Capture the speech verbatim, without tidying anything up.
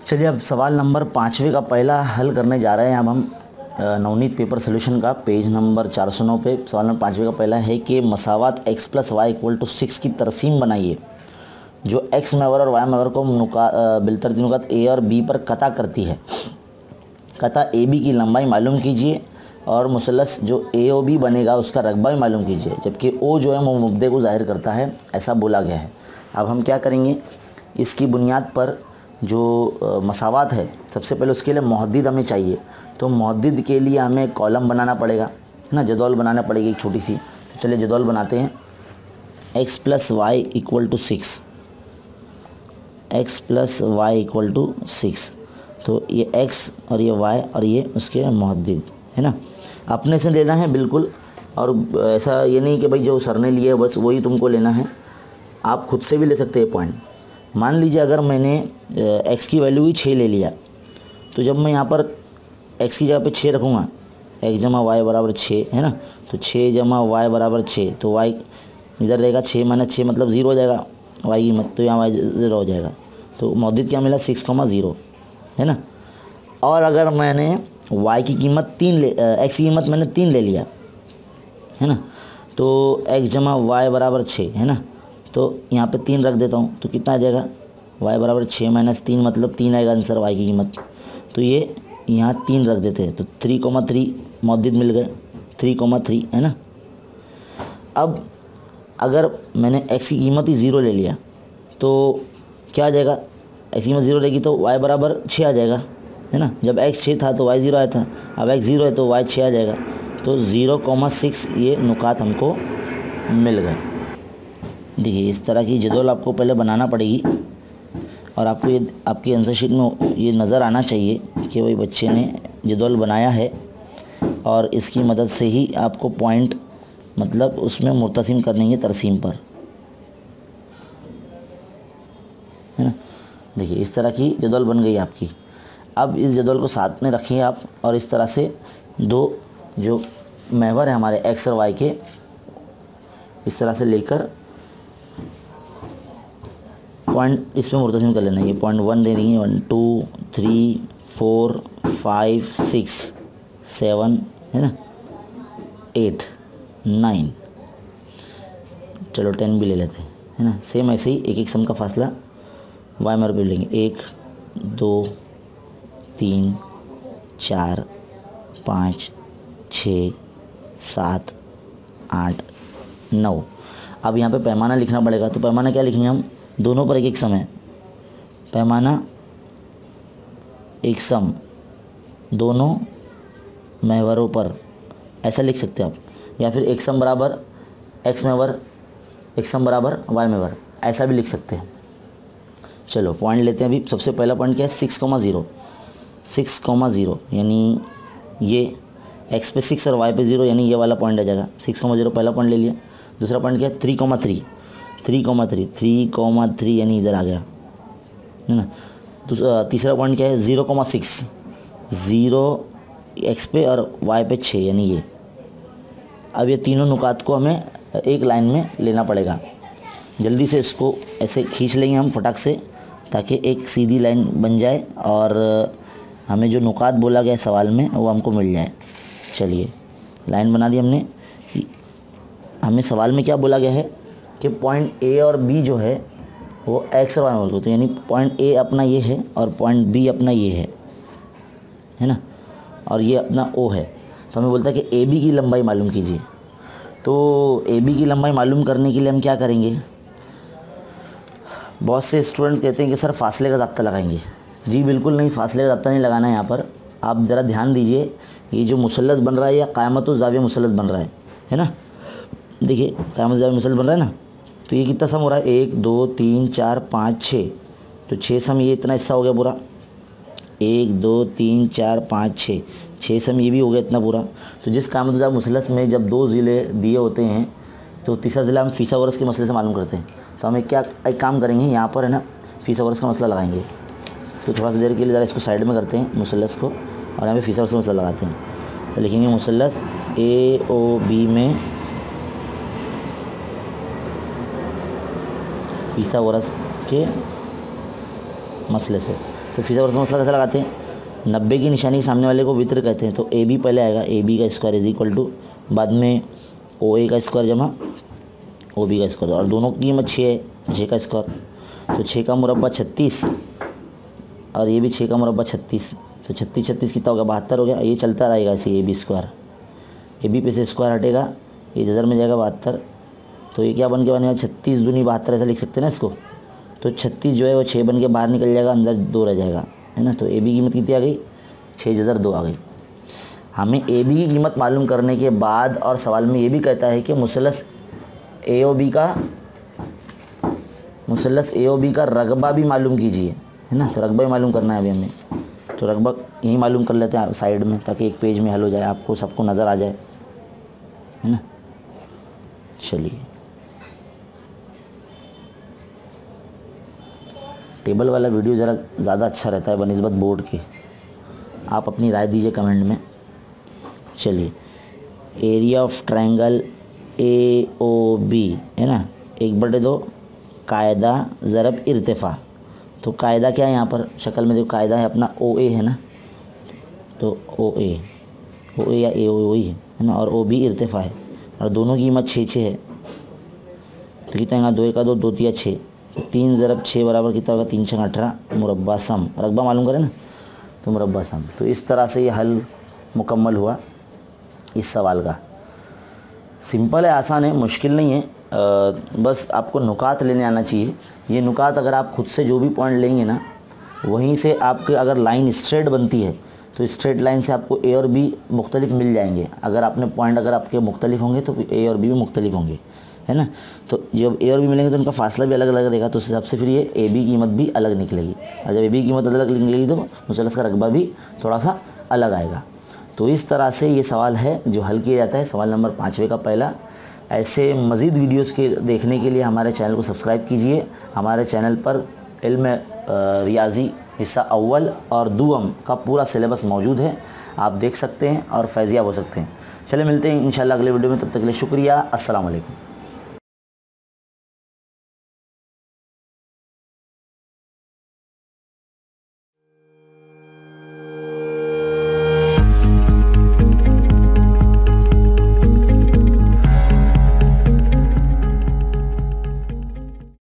चलिए अब सवाल नंबर पाँचवें का पहला हल करने जा रहे हैं। अब हम नवनीत पेपर सोल्यूशन का पेज नंबर चार सौ नौ पे सवाल नंबर पाँचवें का पहला है कि मसावात x plus y equal to six की तरसीम बनाइए जो x महवर और y महवर को बिलतरतीब नुकात a और b पर कता करती है। कता ए बी की लंबाई मालूम कीजिए और मुसलस जो ए ओ बी बनेगा उसका रकबा भी मालूम कीजिए, जबकि ओ जो है वो मुब्दे को ज़ाहिर करता है, ऐसा बोला गया है। अब हम क्या करेंगे, इसकी बुनियाद पर जो मसावात है सबसे पहले उसके लिए मुहद्दिद हमें चाहिए, तो मुहद्दिद के लिए हमें कॉलम बनाना पड़ेगा, है ना, जदौल बनाना पड़ेगी एक छोटी सी। तो चलिए जदौल बनाते हैं। x plus y equal to six, x plus y equal to six, तो ये x और ये y और ये उसके मुहद्दिद, है ना। अपने से लेना है बिल्कुल, और ऐसा ये नहीं कि भाई जो सर ने लिया बस वही तुमको लेना है, आप खुद से भी ले सकते हैं पॉइंट। मान लीजिए अगर मैंने x की वैल्यू ही छः ले लिया, तो जब मैं यहाँ पर x की जगह पे छः रखूँगा, x जमा वाई बराबर छः, है ना, तो छः जमा वाई बराबर छः, तो y इधर रहेगा छः माइनस छः मतलब ज़ीरो हो जाएगा y की मत, तो यहाँ वाई ज़ीरो हो जाएगा। तो मुहद्दिद क्या मिला, सिक्स कॉमा ज़ीरो, है ना। और अगर मैंने y की कीमत तीन ले x की कीमत मैंने तीन ले लिया, है ना, तो x जमा वाई बराबर छः, है ना, तो यहाँ पे तीन रख देता हूँ, तो कितना आ जाएगा, y बराबर छः माइनस तीन मतलब तीन आएगा आंसर y की कीमत। तो ये यहाँ तीन रख देते हैं, तो थ्री कोमा थ्री मुहद्दिद मिल गए, थ्री कोमा थ्री, है ना। अब अगर मैंने x की कीमत ही ज़ीरो ले लिया तो क्या आ जाएगा, x की कीमत ज़ीरो रहेगी तो y बराबर छः आ जाएगा, है ना। जब x छः था तो y ज़ीरो आया था, अब x ज़ीरो है तो y छः आ जाएगा, तो ज़ीरो कोमा सिक्स ये नुकात हमको मिल गए। देखिए इस तरह की जदौल आपको पहले बनाना पड़ेगी और आपको ये आपकी आंसर शीट में ये नज़र आना चाहिए कि वही बच्चे ने जदौल बनाया है, और इसकी मदद से ही आपको पॉइंट मतलब उसमें मुर्तसिम करने हैं तरसीम पर, है ना। देखिए इस तरह की जदौल बन गई आपकी। अब इस जदौल को साथ में रखिए आप, और इस तरह से दो जो महवर है हमारे एक्स और वाई के, इस तरह से लेकर पॉइंट इसमें मुर्तसिम कर लेना है। ये पॉइंट वन दे रही है, one two three four five six seven, है ना, एट नाइन, चलो टेन भी ले लेते हैं, है ना। सेम ऐसे ही एक एक सम का फासला वाई महवर पे लेंगे, एक दो तीन चार पाँच छः सात आठ नौ। अब यहाँ पे पैमाना लिखना पड़ेगा, तो पैमाना क्या लिखेंगे हम, दोनों पर एक एक सम है, पैमाना एक सम दोनों महवरों पर, ऐसा लिख सकते हैं आप, या फिर एक सम बराबर एक्स महवर एक सम बराबर वाई महवर, ऐसा भी लिख सकते हैं। चलो पॉइंट लेते हैं। अभी सबसे पहला पॉइंट क्या है, six comma zero, six comma zero यानी ये एक्स पे सिक्स और वाई पे ज़ीरो, यानी ये वाला पॉइंट आ जाएगा। सिक्स कोमा ज़ीरो पहला पॉइंट ले लिया। दूसरा पॉइंट क्या है, three comma three, three comma three three comma three यानी इधर आ गया, है ना। दूसरा तीसरा पॉइंट क्या है, zero comma six, zero x पे और वाई पे छः यानी ये। अब ये तीनों नुकात को हमें एक लाइन में लेना पड़ेगा। जल्दी से इसको ऐसे खींच लेंगे हम फटाक से, ताकि एक सीधी लाइन बन जाए और हमें जो नुकात बोला गया सवाल में वो हमको मिल जाए। चलिए लाइन बना दी हमने। हमें सवाल में क्या बोला गया है कि पॉइंट ए और बी जो है वो एक्स और वाई में होते हैं, यानी पॉइंट ए अपना ये है और पॉइंट बी अपना ये है, है ना, और ये अपना ओ है। तो हमें बोलता है कि ए बी की लंबाई मालूम कीजिए। तो ए बी की लंबाई मालूम करने के लिए हम क्या करेंगे, बहुत से स्टूडेंट्स कहते हैं कि सर फासले का ज़ाब्ता लगाएंगे। जी बिल्कुल नहीं, फासले का ज़ाब्ता नहीं लगाना है। यहाँ पर आप ज़रा ध्यान दीजिए, ये जो मुसल्लस बन रहा है या क़ायमतुज़ ज़ाविया मुसल्लस बन रहा है, है ना। देखिए क़ायमतुज़ ज़ाविया मुसल्लस बन रहा है ना, तो ये कितना सम हो रहा है, एक दो तीन चार पाँच छः, तो छः सम ये इतना हिस्सा हो गया पूरा, एक दो तीन चार पाँच छः, छः सम ये भी हो गया इतना पूरा। तो जिस क़ायमतुज़ ज़ाविया मुसल्लस में जब दो ज़िले दिए होते हैं तो तीसरा ज़िला हम फिसागोरस के मसले से मालूम करते हैं। तो हमें क्या एक काम करेंगे, यहाँ पर है ना फिसागोरस का मसला लगाएंगे। तो थोड़ा सा देर के लिए ज़रा इसको साइड में करते हैं मुसल्लस को, और यहाँ पे फिसागोरस का मसला लगाते हैं। तो लिखेंगे मुसल्लस ए ओ बी में फिसागोरस के मसले से। तो फिज़ागोरस का मसला कैसे लगाते हैं, नब्बे की निशानी के सामने वाले को वित्र कहते हैं, तो ए बी पहले आएगा, ए बी का स्क्वायर इज इक्वल टू बाद में ओ ए का स्क्वायर जमा ओ बी का स्क्वायर, और दोनों की कीमत छः है, छः का स्क्वायर, तो छः का मुरब्बा छत्तीस और ये भी छः का मुरब्बा छत्तीस, तो छत्तीस छत्तीस कितना हो गया, बहत्तर हो गया। ये चलता रहेगा ऐसे, A B square, A B पे से स्क्वायर हटेगा, ये जजर में जाएगा बहत्तर, तो ये क्या बन के बनेगा, छत्तीस दूनी बहत्तर ऐसा लिख सकते हैं ना इसको। तो छत्तीस जो है वो छः बन के बाहर निकल जाएगा, अंदर दो रह जाएगा, है ना। तो ए बी की कीमत कितनी आ गई, छः जजर दो आ गई। हमें ए बी की कीमत मालूम करने के बाद और सवाल में ये भी कहता है कि मुसलस ए ओ बी का मुसलस ए ओ बी का रकबा भी मालूम कीजिए, है ना। तो रकबा ही मालूम करना है अभी हमें, तो रकबा यही मालूम कर लेते हैं साइड में, ताकि एक पेज में हल हो जाए, आपको सबको नज़र आ जाए, है ना। चलिए, टेबल वाला वीडियो ज़रा ज़्यादा अच्छा रहता है बनिस्बत बोर्ड के, आप अपनी राय दीजिए कमेंट में। चलिए, area of triangle A O B, है ना, एक बटे दो कायदा ज़रब इर्तिफ़ा। तो कायदा क्या है यहाँ पर, शक्ल में जो कायदा है अपना ओ ए है ना, तो ओ ए ओ ए या ए ओ ही है ना, और ओ बी इर्तिफ़ा है, और दोनों की कीमत छः छः है, तो कितना आएगा, दो का दो, दो तिया छः, तो तीन ज़रब छः बराबर कितना होगा, तीन छः अठारह, मुरब्बा सम, रकबा मालूम करें ना, तो मुरब्बा सम। तो इस तरह से ये हल मुकम्मल हुआ इस सवाल का। सिंपल है, आसान है, मुश्किल नहीं है, आ, बस आपको नुकात लेने आना चाहिए। ये नुकात अगर आप खुद से जो भी पॉइंट लेंगे ना, वहीं से आपके अगर लाइन स्ट्रेट बनती है तो स्ट्रेट लाइन से आपको ए और बी मुख्तलिफ मिल जाएंगे। अगर आपने पॉइंट अगर आपके मुख्तलिफ होंगे तो ए और बी भी मुख्तलिफ होंगे, है ना। तो जब ए और बी मिलेंगे तो उनका फासला भी अलग अलग रहेगा, तो उस हिसाब से फिर ये ए बी कीमत भी अलग निकलेगी, और जब ए बी कीमत अलग निकलेगी तो मुसलस का रकबा भी थोड़ा सा अलग आएगा। तो इस तरह से ये सवाल है जो हल किया जाता है, सवाल नंबर पाँचवें का पहला। ऐसे मज़ीद वीडियोस के देखने के लिए हमारे चैनल को सब्सक्राइब कीजिए। हमारे चैनल पर इल्म रियाजी हिस्सा अव्वल और दुअम का पूरा सिलेबस मौजूद है, आप देख सकते हैं और फैज़ियाब हो सकते हैं। चले मिलते हैं इंशाल्लाह अगले वीडियो में, तब तक के लिए शुक्रिया। अस्सलाम वालेकुम।